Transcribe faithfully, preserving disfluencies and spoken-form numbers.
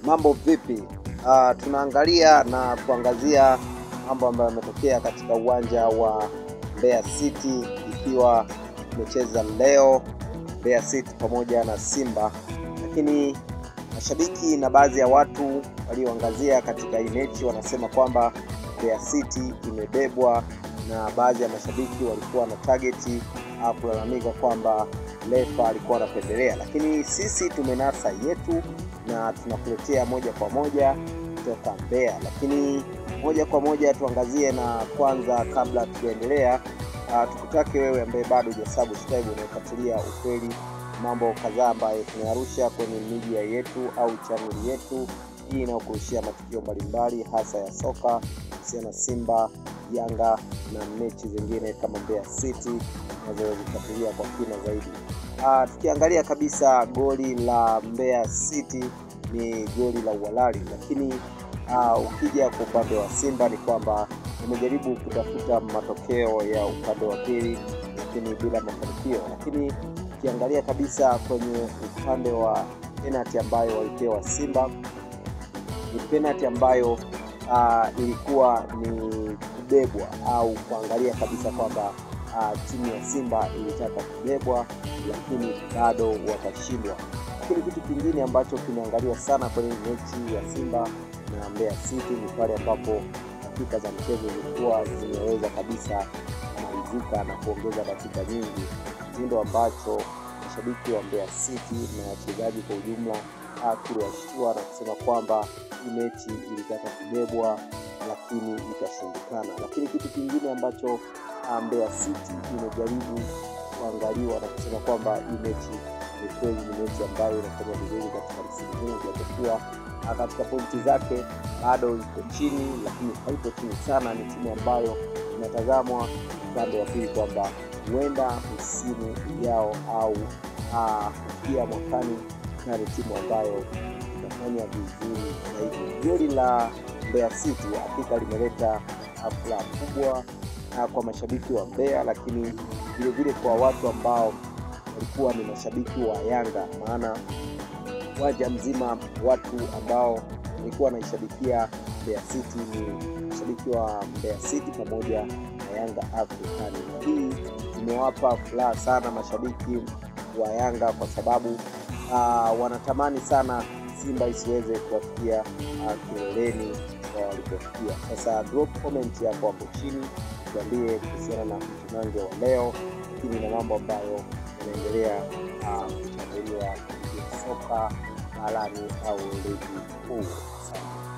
Mambo vipi? Uh, tunaangalia na kuangazia mambo ambayo yametokea katika uwanja wa Mbeya City, ikiwa tumecheza leo Mbeya City pamoja na Simba, lakini mashabiki na baadhi ya watu walioangazia katika hii mechi wanasema kwamba Mbeya City imebebwa, na baadhi ya mashabiki walikuwa na targeti au kulalamika kwamba refa alikuwa anapendelea, lakini sisi tumenasa yetu na tunakuletea moja kwa moja kutoka Mbeya. Lakini moja kwa moja tuangazie, na kwanza kabla tuendelea, uh, tukutake wewe ambaye bado hujasubscribe unafuatilia ukweli mambo kadhaa ambayo tunarusha kwenye media yetu au channel yetu hii inayokurushia matukio mbalimbali hasa ya soka, kuhusiana Simba, Yanga na mechi zingine kama Mbeya City tunazozifuatilia kwa kina zaidi. Uh, tukiangalia kabisa goli la Mbeya City ni goli la uhalali, lakini uh, ukija kwa upande wa Simba ni kwamba wamejaribu kutafuta matokeo ya upande wa pili lakini bila mafanikio. Lakini ukiangalia kabisa kwenye upande wa penalty ambayo walipewa Simba, ni penalty ambayo uh, ilikuwa ni kubebwa au kuangalia kabisa kwamba uh, timu ya Simba ilitaka kubebwa lakini bado wakashindwa. Lakini kitu kingine ambacho kinaangaliwa sana kwenye mechi ya Simba na Mbeya City ni pale ambapo dakika za mchezo zilikuwa zimeweza kabisa kumalizika na kuongeza dakika nyingi, ndio ambacho mashabiki wa Mbeya City na wachezaji kwa ujumla tuliwashtua na kusema kwamba hii mechi ilitaka kubebwa lakini ikashindikana. Lakini kitu kingine ambacho Mbeya City imejaribu kuangaliwa na kusema kwamba hii mechi ni kweli ni mechi ambayo inafanya vizuri katika msimu huu, japokuwa katika pointi zake bado iko chini, lakini haipo chini sana. Ni timu ambayo inatazamwa upande wa pili kwamba huenda msimu ujao au kufikia mwakani na ni timu ambayo inafanya vizuri zaidi. Goli la Mbeya City hakika limeleta furaha kubwa kwa mashabiki wa Mbeya, lakini vile vile kwa watu ambao walikuwa ni mashabiki wa Yanga, maana waja mzima watu ambao walikuwa wanaishabikia Mbeya City ni mashabiki wa Mbeya City pamoja na Yanga African. Hii imewapa furaha sana mashabiki wa Yanga kwa sababu uh, wanatamani sana Simba isiweze kuwafikia uh, kileleni kwa walipofikia. Sasa drop comment yako hapo chini, tuambie kuhusiana na mtanange wa leo, lakini na mambo ambayo yanaendelea kuchambuliwa uh, soka barani au ligi kuu.